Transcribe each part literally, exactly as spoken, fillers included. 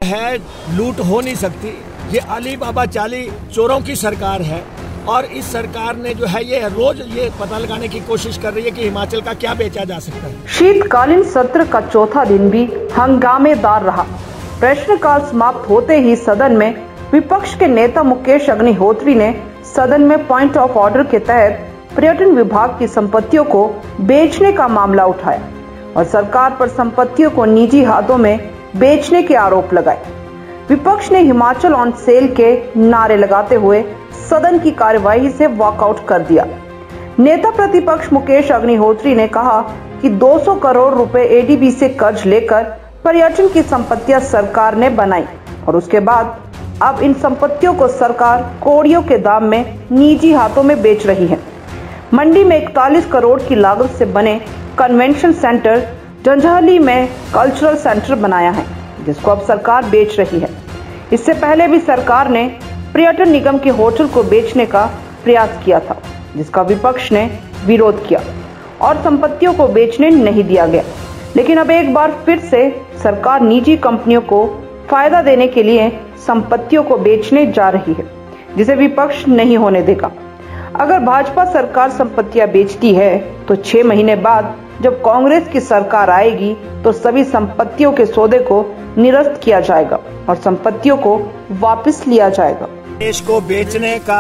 है लूट हो नहीं सकती। ये अली बाबा चाली चोरों की सरकार है और इस सरकार ने जो है ये रोज ये पता लगाने की कोशिश कर रही है कि हिमाचल का क्या बेचा जा सकता है। शीतकालीन सत्र का चौथा दिन भी हंगामेदार रहा। प्रश्नकाल समाप्त होते ही सदन में विपक्ष के नेता मुकेश अग्निहोत्री ने सदन में पॉइंट ऑफ ऑर्डर के तहत पर्यटन विभाग की संपत्तियों को बेचने का मामला उठाया और सरकार पर संपत्तियों को निजी हाथों में बेचने के आरोप लगाए। विपक्ष ने हिमाचल ऑन सेल के नारे लगाते हुए सदन की कार्यवाही से वॉकआउट कर दिया। नेता प्रतिपक्ष मुकेश अग्निहोत्री ने कहा कि दो सौ करोड़ रुपए एडीबी से कर्ज लेकर पर्यटन की संपत्तियां सरकार ने बनाई और उसके बाद अब इन संपत्तियों को सरकार कौड़ियों के दाम में निजी हाथों में बेच रही है। मंडी में इकतालीस करोड़ की लागत से बने कन्वेंशन सेंटर जंजैहली में कल्चरल सेंटर बनाया है, जिसको अब सरकार बेच रही है। इससे पहले भी सरकार ने पर्यटन निगम के होटल को बेचने का प्रयास किया था, जिसका विपक्ष ने विरोध किया और संपत्तियों को बेचने नहीं दिया गया। लेकिन अब एक बार फिर से सरकार निजी कंपनियों को फायदा देने के लिए संपत्तियों को बेचने जा रही है, जिसे विपक्ष नहीं होने देगा। अगर भाजपा सरकार संपत्तियां बेचती है तो छह महीने बाद जब कांग्रेस की सरकार आएगी तो सभी संपत्तियों के सौदे को निरस्त किया जाएगा और संपत्तियों को वापस लिया जाएगा। देश को बेचने का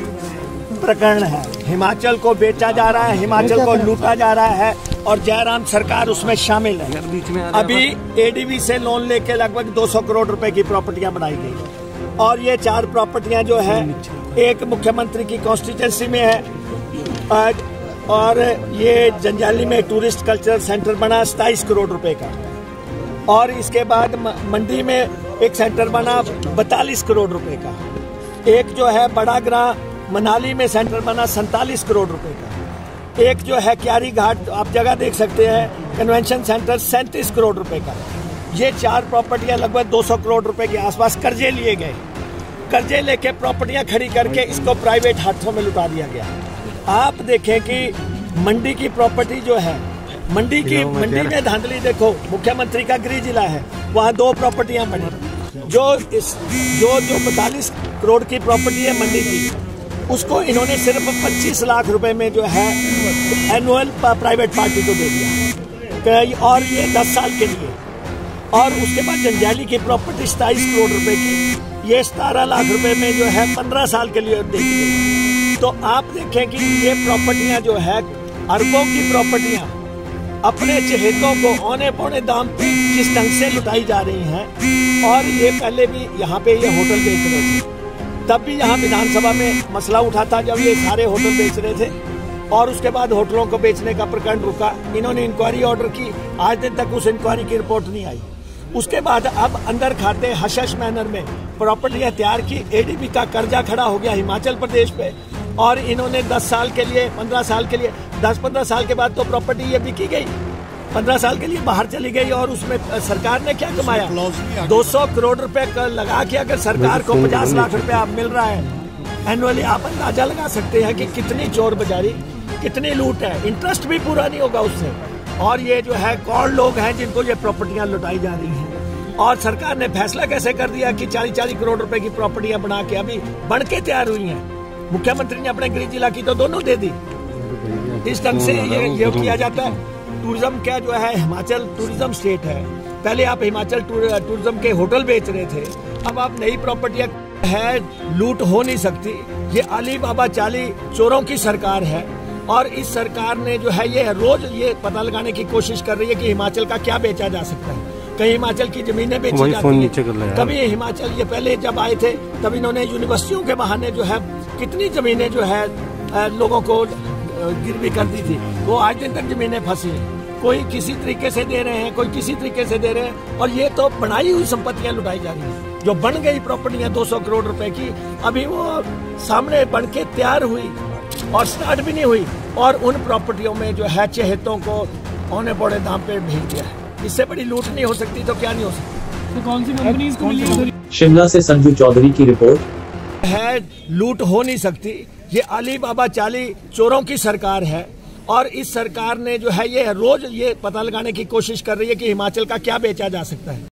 प्रकरण है। हिमाचल को बेचा जा रहा है, हिमाचल को लूटा जा रहा है और जयराम सरकार उसमें शामिल है। अभी एडीबी से लोन लेके लगभग दो सौ करोड़ रुपए की प्रॉपर्टियां बनाई गई और ये चार प्रॉपर्टियां जो है एक मुख्यमंत्री की कॉन्स्टिट्यूंसी में है और ये जंजैहली में टूरिस्ट कल्चरल सेंटर बना सताईस करोड़ रुपए का और इसके बाद मंडी में एक सेंटर बना बतालीस करोड़ रुपए का। एक जो है बड़ा ग्रा मनाली में सेंटर बना सैंतालीस करोड़ रुपए का। एक जो है क्यारी घाट आप जगह देख सकते हैं कन्वेंशन सेंटर सैंतीस करोड़ रुपए का। ये चार प्रॉपर्टियां लगभग दो सौ करोड़ रुपए के आसपास कर्जे लिए गए। कर्जे लेके प्रॉपर्टियां खड़ी करके इसको प्राइवेट हाथों में लुटा दिया गया। आप देखें कि मंडी की प्रॉपर्टी जो है मंडी की मंडी में धांधली देखो, मुख्यमंत्री का गृह जिला है, वहाँ दो प्रॉपर्टियां बनी। जो इस जो जो पैंतालीस करोड़ की प्रॉपर्टी है मंडी की, उसको इन्होंने सिर्फ पच्चीस लाख रुपए में जो है एनुअल प्राइवेट पार्टी को दे दिया और ये दस साल के लिए। और उसके बाद जंजैहली की प्रॉपर्टी सताईस करोड़ रुपए की, ये सतारह लाख रुपए में जो है पंद्रह साल के लिए दे दी गई। तो आप देखें कि ये प्रॉपर्टियां जो है अरबों की प्रॉपर्टियां अपने चहेतों को औने पौने दाम पे किस ढंग से लुटाई जा रही हैं। और ये पहले भी यहाँ पे ये होटल बेच रहे थे, तब भी यहाँ विधानसभा में मसला उठा था जब ये सारे होटल बेच रहे थे और उसके बाद होटलों को बेचने का प्रकरण रुका। इन्होंने इंक्वायरी ऑर्डर की, आज दिन तक उस इंक्वायरी की रिपोर्ट नहीं आई। उसके बाद अब अंदर खाते हशश मैनर में प्रॉपर्टियां तैयार की, एडीबी का कर्जा खड़ा हो गया हिमाचल प्रदेश पे और इन्होंने दस साल के लिए पंद्रह साल के लिए दस पंद्रह साल के बाद तो प्रॉपर्टी ये बिकी गई, पंद्रह साल के लिए बाहर चली गई और उसमें सरकार ने क्या कमाया? दो सौ करोड़ रुपए लगा के अगर सरकार को पचास लाख रुपए मिल रहा है एनुअली, आप अंदाजा लगा सकते हैं कि कितनी चोर बाजारी, कितनी लूट है। इंटरेस्ट भी पूरा नहीं होगा उससे। और ये जो है कौन लोग हैं जिनको ये प्रॉपर्टियां लुटाई जा रही हैं और सरकार ने फैसला कैसे कर दिया कि चालीस चालीस करोड़ रुपए की प्रॉपर्टियां बना के अभी बन के तैयार हुई हैं। मुख्यमंत्री ने अपने गृह जिला की तो दोनों दे दी। इस ढंग से ये, ये किया जाता है। टूरिज्म क्या जो है हिमाचल टूरिज्म स्टेट है। पहले आप हिमाचल टूरिज्म के होटल बेच रहे थे, अब आप नई प्रॉपर्टियां है लूट हो नहीं सकती। ये अली बाबा चाली चोरों की सरकार है और इस सरकार ने जो है ये रोज ये पता लगाने की कोशिश कर रही है कि हिमाचल का क्या बेचा जा सकता है। कहीं हिमाचल की जमीनें बेची जाती हैं, कभी हिमाचल ये पहले जब आए थे तब इन्होंने यूनिवर्सिटियों के बहाने जो है कितनी जमीनें जो है लोगों को गिरवी कर दी थी, वो आज दिन तक जमीनें फंसी हैं। कोई किसी तरीके से दे रहे हैं, कोई किसी तरीके से दे रहे हैं और ये तो बनाई हुई संपत्तियां लुटाई जा रही हैं। जो बन गई प्रॉपर्टियां दो सौ करोड़ रुपए की, अभी वो सामने बन के तैयार हुई और स्टार्ट भी नहीं हुई और उन प्रॉपर्टियों में जो है चहेतों को औने पौने दाम पे भेज दिया है। इससे बड़ी लूट नहीं हो सकती तो क्या नहीं हो सकती। तो कौन सी कंपनीज को मिली? शिमला से संजू चौधरी की रिपोर्ट है लूट हो नहीं सकती। ये अली बाबा चाली चोरों की सरकार है और इस सरकार ने जो है ये रोज ये पता लगाने की कोशिश कर रही है कि हिमाचल का क्या बेचा जा सकता है।